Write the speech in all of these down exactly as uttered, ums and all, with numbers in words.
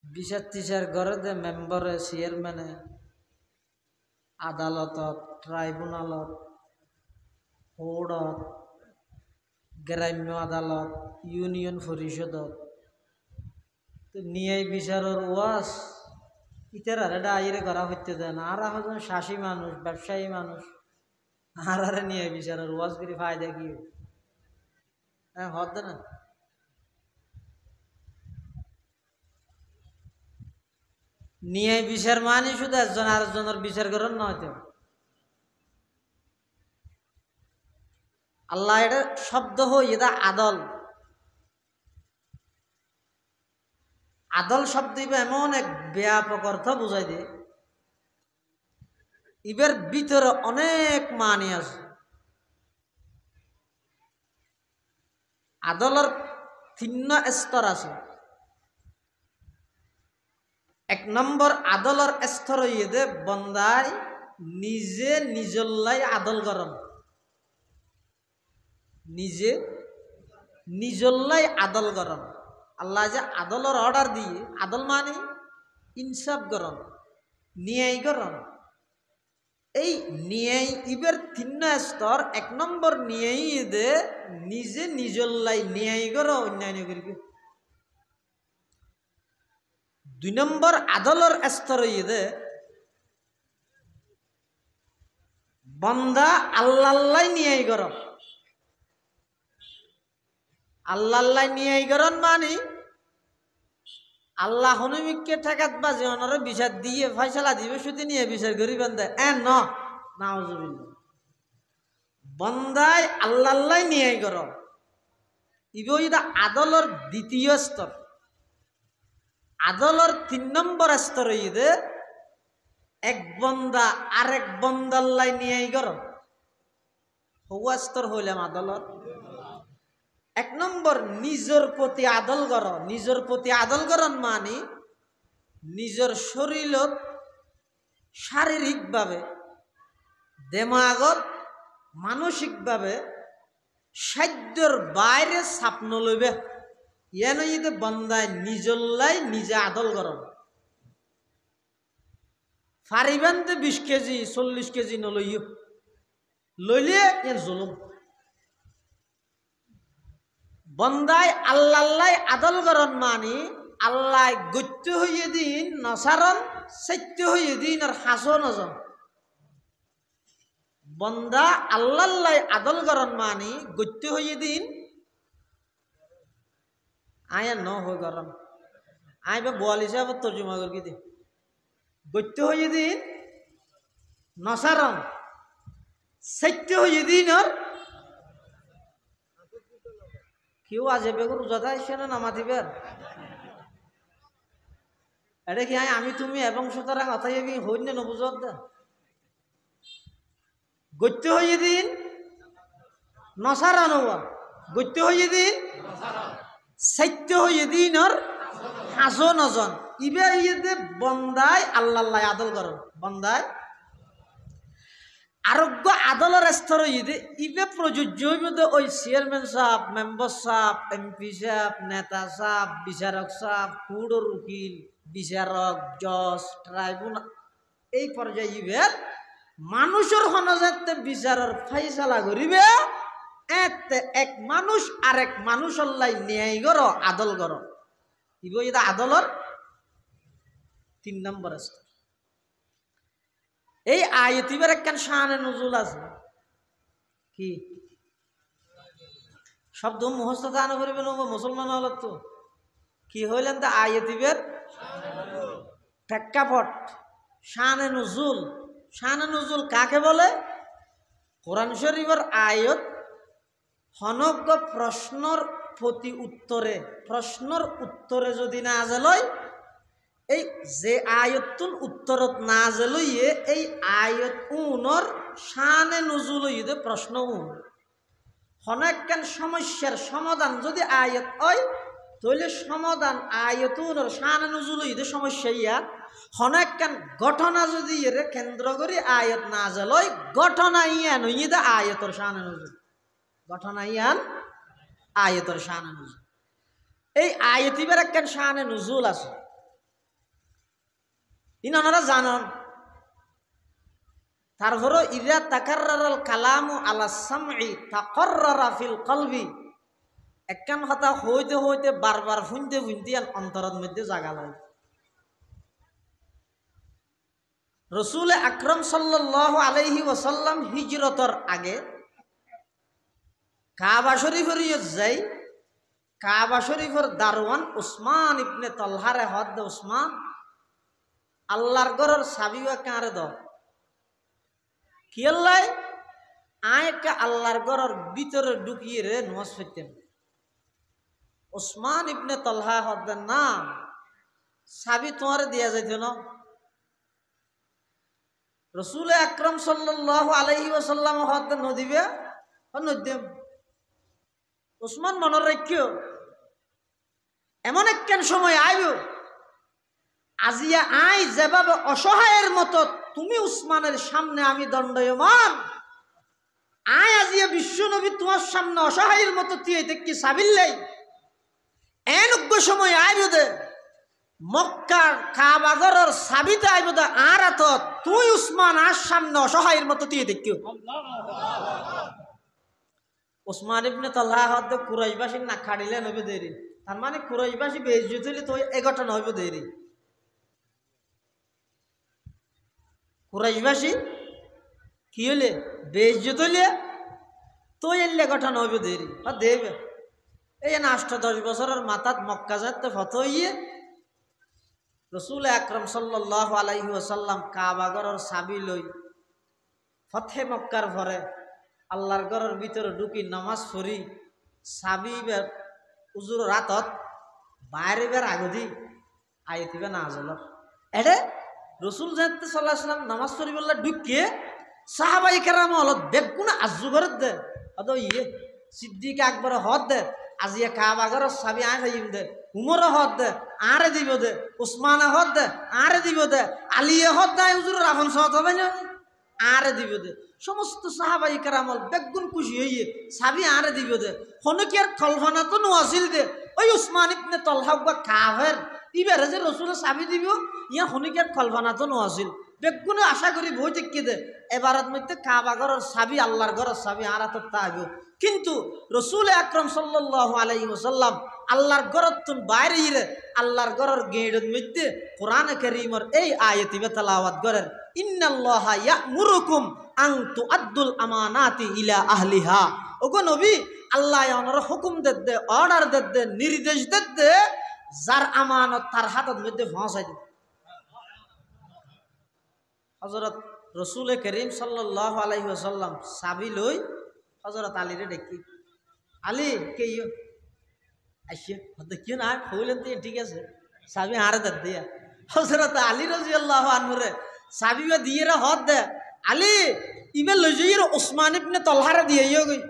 বিচার টিচার ঘরে দে মেম্বারে চেয়ারম্যানে আদালতত ট্রাইব্যুনালত কোর্টত গ্রাম্য আদালত ইউনিয়ন পরিষদত তো ন্যায় বিচারের ওয়াজ ইতার আর এটা আইরে করা হইতে দেন আর এখন শাসী মানুষ ব্যবসায়ী মানুষ আর আরে ন্যায় বিচারের ওয়াজ করে ফায়দা কি হ্যাঁ হদ না ন্যায় বিচার মানে শুধু একজন আরেকজনের বিচার করেন নয় তো আল্লাহ এটা শব্দ হই এটা আদল আদল শব্দ এমন এক ব্যাপক অর্থ বুঝাই দিয়ে ইবের ভিতরে অনেক মানি আছে আদলের তিন স্তর আছে এক নম্বর আদলের স্তর ইয়ে বন্দায় নিজে নিজল্লাই আদল গরম নিজে নিজল্লাই আদল গরম আল্লাহ যে আদলের অর্ডার দিয়ে আদল মানে ইনসাফ গরম ন্যায় গরম এই ন্যায় ইবের তিন স্তর এক নম্বর ন্যায় দে নিজে নিজল্লাই ন্যায় গর অন্যান্য করবি দুই নম্বর আদলের স্তর ইয়ে বন্দা আল্লাহ ন্যায় গরম আল্লাহ ন্যায় গরম মানে আল্লাহ হনুমিককে ঠেকাত বাজে ওনারা বিচার দিয়ে ফয়সালা দিবে শুধু নিয়ে বিচার করিবেন দেয় এ ন নাউজুবিল্লাহ বন্দায় আল্লাহ ন্যায় গরম ইব এটা আদলের দ্বিতীয় স্তর আদলের তিন নম্বর স্তর ইয়ে এক বন্দা আরেক বন্দাল্লাই নিয়ে গরম হওয়া স্তর হইলাম আদলত এক নম্বর নিজের প্রতি আদল কর নিজের প্রতি আদল করন মানে নিজের শরীরত শারীরিকভাবে দেমাগত মানসিকভাবে সাধ্যর বাইরে চাপ নলইবে ইয়ানো ইতে বন্দায় নিজল্লাই নিজে আদল গরম ফারিবেন তো বিশ কেজি চল্লিশ কেজি নলইও লইলে এর জুলুম বন্দায় আল্লাহ আদল গরম মানি আল্লাহ গত্য হইয়ে দিন নসারন সত্য হইয়ে দিন আর হাসো নজন বন্দা আল্লাহ আদল গরম মানি গত্য হইয়ে দিন আয়া ন হই গরম আই বা বোয়াল হিসাব তর্জমা করি দি গত্য হইয়ে দিন নসারন সত্য হইয়ে দিন আর কেউ আজে বেগুন রোজাদা এসে না নামা দিবেন এটা কি আমি তুমি এবং সুতরাং অথাই হইন না নবুজত দা গত্য হইয়ে দিন নসারন গত্য হইয়ে দিন সত্য হইয়ে দিন আর হাসো নজন ইবে ইয়ে বন্দায় আল্লাহ আদল করো বন্দায় আরোগ্য আদলের স্তর ইয়ে ইবে প্রযোজ্য হইবে ওই চেয়ারম্যান সাহেব মেম্বার সাহেব এমপি সাহেব নেতা সাহেব বিচারক সাহেব কুড়োর উকিল বিচারক জজ ট্রাইব্যুনাল এই পর্যায়ে ইবে মানুষের হনজাতে বিচারের ফাইসালা করিবে এতে এক মানুষ আরেক মানুষ আল্লাহ ন্যায় গর আদল গর ইব এটা আদলর তিন নম্বর স্তর এই আয়াতিবার একখান শানে নজুল আছে কি শব্দ মুখস্থ দান করিবেন মুসলমান হল তো কি হইলেন তা আয়াতিবের প্রেক্ষাপট শানে নজুল শানে নজুল কাকে বলে কোরআন শরীফের আয়াত হনজ্ঞ প্রশ্নর প্রতি উত্তরে প্রশ্নর উত্তরে যদি না যায় এই যে আয়াতুন উত্তরত না যায় এই আয়াত উনর শানে নজুল হইতে প্রশ্ন উন হনজ্ঞান সমস্যার সমাধান যদি আয়াত হয় তাহলে সমাধান আয়াত উনর শানে নজুল হইতে সমস্যা ইয়া হনজ্ঞান ঘটনা যদি এর কেন্দ্র করে আয়াত না যায় ঘটনা ইয়া নইতে আয়াতর শানে নজুল ঘটনা ইয়ান আয়াতর শানে নজুল এই আয়াতিবার একখান শানে নজুল আছে ইনারা জানন। তারপরও ইদা তাকাররাল কালামু আলা সামঈ তাকাররারা ফিল কলবি, একখান কথা হইতে হইতে বারবার শুনতে শুনতে অন্তরের মধ্যে জাগা লয়। রসুল আকরম সাল্লাল্লাহু আলাইহি ওয়াসাল্লাম হিজরতর আগে কাবা শরীফের যাই, কাবা শরীফের দারওয়ান উসমান ইবনে তলহারে হদ উসমান আল্লাহর ঘরের সাবিওয়া কারে দ কি আল্লাহ আয়কে আল্লাহর ঘরের ভিতরে ঢুকিয়ে রে নামাজ পড়তেন। উসমান ইবনে তলহা হদ না সাবি তোমার দিয়া যাইত না। রসুল আকরম সাল্লাল্লাহু আলাইহি ওয়াসাল্লাম হদ নদিবে নদিম উসমান মনের রাখিও এমন একখান সময় আইব আজিয়া আই যেভাবে অসহায়ের মতো তুমি উসমানের সামনে আমি দণ্ডায়মান, আয় আজিয়া বিশ্ব নবী তোমার সামনে অসহায়ের মতো তুই দেখি সাবিল্লাই এনজ্ঞ সময় আইব দে মক্কার কাবাগরের সাবিতে আইব দে আর এত তুই উসমান আর সামনে অসহায়ের মতো তুই দেখি। উসমান ইবনে তলহা হদ কুরাইশবাসী না খাড়িলে নবে দেরি, তার মানে কুরাইশবাসী বেইজ্জত হইলে তো এগটা নইব দেরি। কুরাইশবাসী কি হইলে বেইজ্জত হইলে তো এলে গঠন হইব দেরি দেবে। এই না আষ্ট দশ বছরের মাথাত মক্কা যাতে ফত হইয়ে রসুল আকরম সাল্লাল্লাহু আলাইহি ওয়াসাল্লাম কাবা ঘরের চাবি লই ফতে মক্কার ভরে আল্লাহর ঘরের ভিতরে ঢুকি নামাজ পড়ি চাবি বের উজুর রাতত বাইরে বের আগদি আইতিবে না আজল এডে রসুল জানতে সাল্লাহ সাল্লাম নামাজ পড়ি বললে ঢুকিয়ে সাহাবাই কেরাম হলত বেগুনা আজু ঘরের দে অদ ইয়ে সিদ্দিক আকবর হদ দে আজিয়া কাবা ঘরের চাবি আয় খাইম দে, উমর হদ দে আরে দিব দে, উসমান হদ দে আরে দিব দে, আলিয়ে হদ দে হুজুর রাফন সহজ হবে না আরে দিব দে। সমস্ত সাহাবাই কেরামল বেগুন খুশি হইয়ে চাবি আরে দিব দে। হন কি আর কল্পনা তো নোয়াছিল দে ওই উসমান ইবনে তলহা বা কাফের ইবারে যে রসুলের চাবি দিব ইয়া হন কি আর কল্পনা তো নোয়াছিল। বেগুনে আশা করি বই দেখি দে এবারত মধ্যে কাবা ঘরের চাবি আল্লাহর ঘরের চাবি আর তো তাইব। কিন্তু রসুল আকরম সাল্লাল্লাহু আলাইহি ওয়াসাল্লাম আল্লাহর ঘরের তুন বাইরে ইরে আল্লাহর ঘরের গেড়ের মধ্যে কোরআনে কারীমের এই আয়াতিবে তেলাওয়াত করেন, ইন্নাল্লাহা ইয়া'মুরুকুম আন তুআদ্দুল আমানাতি ইলা আহলিহা। ওগো নবী আল্লাহ ওনার হুকুম দেদে অর্ডার দেদে নির্দেশ দেদে যার আমানত তার হাতের মধ্যে পৌঁছাই দিতে। হযরত রসুল করিম সাল্লাল্লাহু আলাইহি ওয়াসাল্লাম চাবি লই হযরত আলীরে ডেকি, আলী কে ইয়ো আইসে দেখিও না হইলেন তো ঠিক আছে চাবি হারে দে দিয়া। হযরত আলী রাদিয়াল্লাহু আনহুরে চাবি দিয়ে রে হদ দে আলী ইবে লই যাই উসমান ইবনে তলহারে দিয়ে ইয়ো গই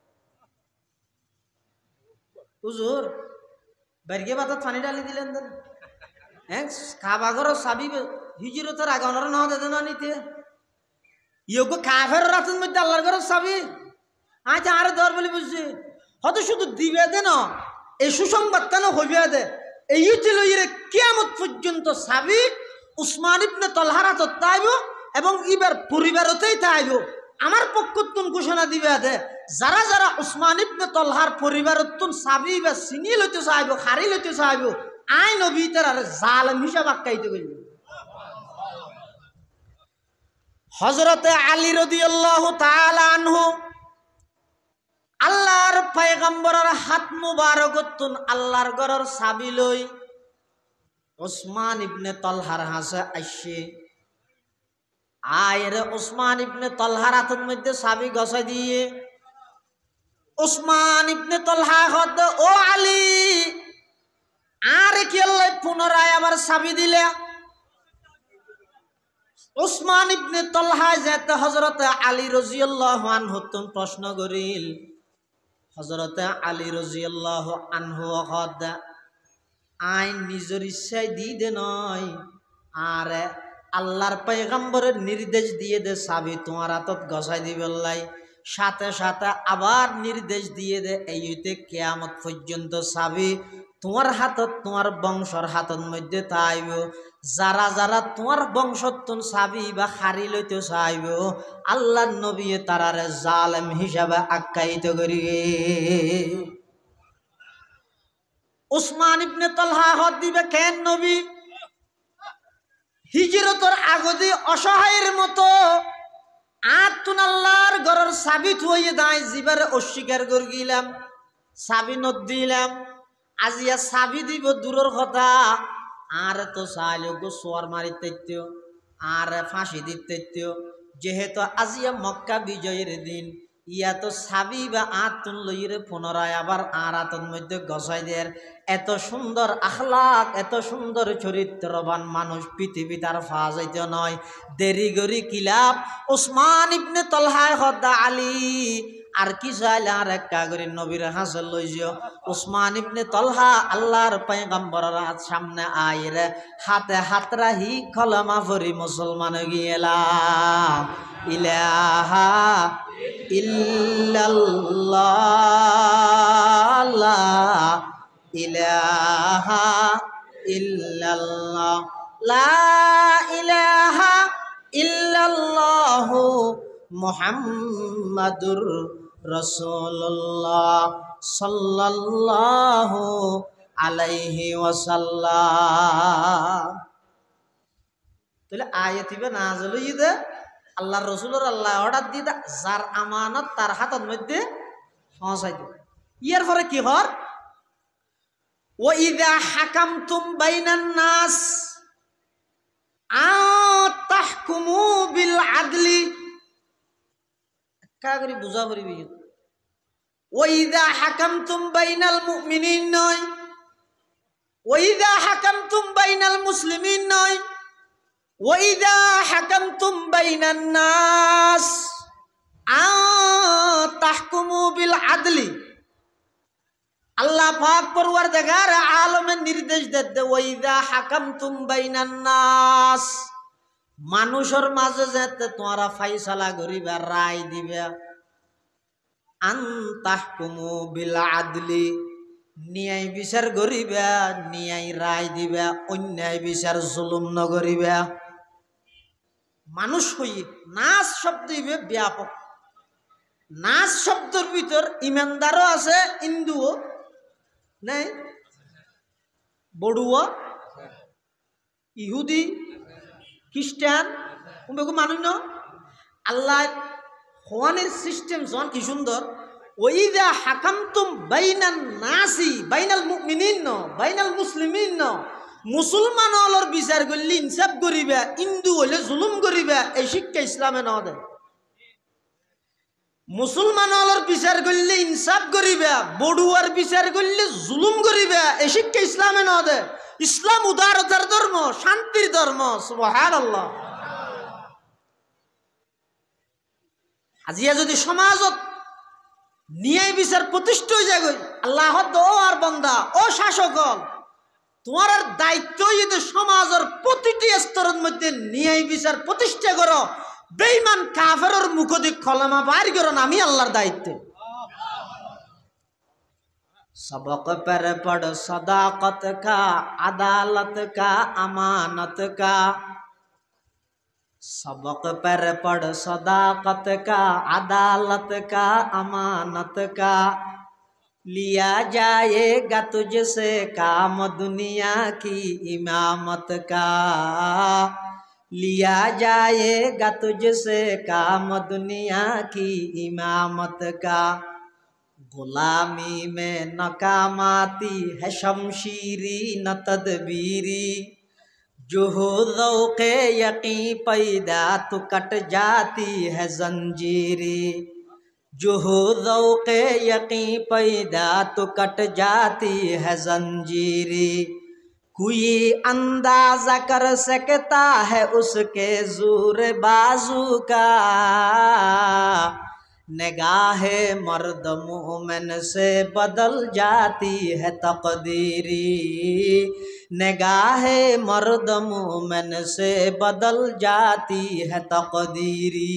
হুজুর বাইরে বাতাত পানি ঢালি দিলেন দেন হ্যাঁ কাবা ঘরের চাবি হিজরতের আগে ওনারা না দেন না নিতে ইয়োগো কাফের রাতের মধ্যে আল্লাহর ঘরের চাবি আচ্ছা আরে দর বলি বুঝছি হয়তো শুধু দিবে দে না এই সুসংবাদটা না হইবে দে এই ছিল ইরে কিয়ামত পর্যন্ত চাবি উসমান ইবনে তলহার হাতত তাইব এবং ইবার পরিবারতেই তাইব। আমার পক্ষতুন ঘোষণা দিবে দে যারা যারা উসমান ইবনে তলহার পরিবারতুন চাবি বা চিনি লইতে চাইব হারি লইতে চাইব আই নবী তার আর জালেম হিসাব আখ্যায়িত করিব। হযরতে আলী রাদিয়াল্লাহু তাআলা আনহু আল্লাহর পয়গম্বরের হাত মুবারকতুন আল্লাহর ঘরের চাবি লই উসমান ইবনে তলহার হাসে আইসে আয়রে উসমান ইবনে তলহার হাতের মধ্যে চাবি গছাই দিয়ে উসমান ইবনে তলহা হদ ও আলী আর কি আল্লাহ পুনরায় আবার চাবি দিলে। উসমান ইবনে তলহা যেতে হযরতে আলী রাদিয়াল্লাহু আনহু প্রশ্ন করিল, হযরতে আলী রাদিয়াল্লাহু আনহু হদ আইন নিজের ইচ্ছায় দিয়ে দে নয় আর আল্লাহর পয়গম্বরের নির্দেশ দিয়ে দে চাবি তোমার হাতত গছাই দিবেলাই। সাথে সাথে আবার নির্দেশ দিয়ে দে এই হইতে কিয়ামত পর্যন্ত চাবি তোমার হাতত তোমার বংশর হাতত মধ্যে তাইব যারা যারা তোমার বংশত্তন চাবি বা হারি লইতে চাইব আল্লাহ নবী তারারে জালেম হিসাবে আখ্যায়িত করি। উসমান ইবনে তালহা হদ দিবে কেন নবী হিজরতর আগদি অসহায়ের মতো আতুন আল্লাহর ঘরের চাবি থুয়ে দায় জিবারে অস্বীকার করে গেলাম, চাবি নত দিলাম, আজিয়া চাবি দিব দূরের কথা আর তো চাইলে গো সোয়ার মারি তৈত্য আর ফাঁসি দিতে যেহেতু আজিয়া মক্কা বিজয়ের দিন ইয়া তো চাবি বা আতুন লইরে পুনরায় আবার আর আতন মধ্যে গসাই দেয়। এত সুন্দর আখলাক এত সুন্দর চরিত্রবান মানুষ পৃথিবী তার ফা যাইতে নয়। দেরি গরি কিলাপ উসমান ইবনে তালহা হদ্দা আলী আর কি চাইলে আর এক কাগরি নবীর হাসল লইজিও উসমান ইবনে তালহা আল্লাহর পয়গম্বরের সামনে আইরে হাতে হাত রাহি কলমা পড়ি মুসলমান গিয়েলা। ইলাহা ইল্লাল্লাহ লা ইলাহা ইল্লাল্লাহ লা ইলাহা ইল্লাল্লাহ মুহাম্মাদুর রাসূলুল্লাহ সাল্লাল্লাহু আলাইহি ওয়াসাল্লাম। তাহলে আয়াতিবে নাযিল হইদে আল্লাহ রসুলের আল্লাহ অর্ডার দিয়ে যার আমানত তার হাতের মধ্যে পৌঁছাই দিবে। ইয়ার পরে কি হর ও ইদা হাকামতুম বাইনান নাস আতাহকুমু বিল আদলি কাগরি বুঝা পড়িবি ও ইদা হাকামতুম বাইনাল মুমিনিন নয়, ও ইদা হাকামতুম বাইনাল মুসলিমিন নয়, ওয়াইদা হাকামতুম বাইনান নাস আতাহকুমু বিল আদলি। আল্লাহ পাক পরওয়ারদিগার আলমের নির্দেশ দেতে ওয়াইদা হাকামতুম বাইনান নাস মানুষের মাঝে যেতে তোমরা ফাইসালা করিবা রায় দিবে আনতাহকুমু বিল আদলি ন্যায় বিচার করিবা ন্যায় রায় দিবা অন্যায় বিচার জুলুম নকরিবা। মানুষ হই নাস শব্দ ব্যাপক, নাস শব্দের ভিতর ইমানদারও আছে হিন্দুও নাই বড়ুয়া ইহুদি খ্রিস্টান মানুষ ন আল্লাহ হওয়ানের সিস্টেম জন কি সুন্দর। ওইদা হাকামতুম বাইনান নাসি বাইনাল মুমিনিন ন বাইনাল মুসলিমিন ন মুসলমান হলর বিচার করলে ইনসাফ করিবা, হিন্দু হলে জুলুম করিবা এই শিক্ষা ইসলামে ন দেয়। মুসলমান হলর বিচার করলে ইনসাফ করিবা, বড়ুয়ার বিচার করলে জুলুম করিবা এই শিক্ষা ইসলামে ন দেয়। ইসলাম উদারতার ধর্ম, শান্তির ধর্ম। সুবহানাল্লাহ। আজিয়া যদি সমাজত ন্যায় বিচার প্রতিষ্ঠিত হয়ে যায় আল্লাহ ও আর বান্দা ও শাসক তোমার দায়িত্ব যদি সমাজের প্রতিটি স্তরের মধ্যে ন্যায় বিচার প্রতিষ্ঠা করো, বেঈমান কাফেরের মুখ দিয়ে কলমা বাইর করো না, আমি আল্লাহর দায়িত্ব। सबक पर पढ़ सदाकत का अदालत का अमानत का, सबक पर पढ़ सदाकत का अदालत का अमानत का, लिया जाएगा तुझसे काम दुनिया की इमामत का, लिया जाएगा तुझसे काम दुनिया की इमामत का। गुलामी में नकामाती है शमशीरी न तदबीरी, जो हो ज़ौक़े यक़ीन पैदा तो कट जाती है जंजीरी, जो हो ज़ौक़े यक़ीन पैदा तो कट जाती है जंजीरी। कोई अंदाज़ा कर सकता है उसके ज़ोर बाजू का, निगाहे मर्द मोमिन से बदल जाती है तकदीरी, निगाहे मर्द मोमिन से बदल जाती है तकदीरी।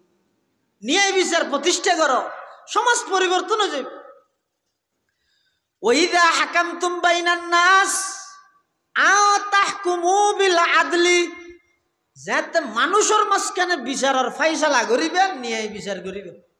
ন্যায় বিচার প্রতিষ্ঠা করো, সমাজ পরিবর্তন হয়ে যাবে। ওয়াইদা হাকামতুম বাইনান নাস আও তাহকুমু বিল আদলি, যাতে মানুষের মাঝখানে বিচার আর ফাইসালা করিবেন, নিয়ে বিচার করিবেন।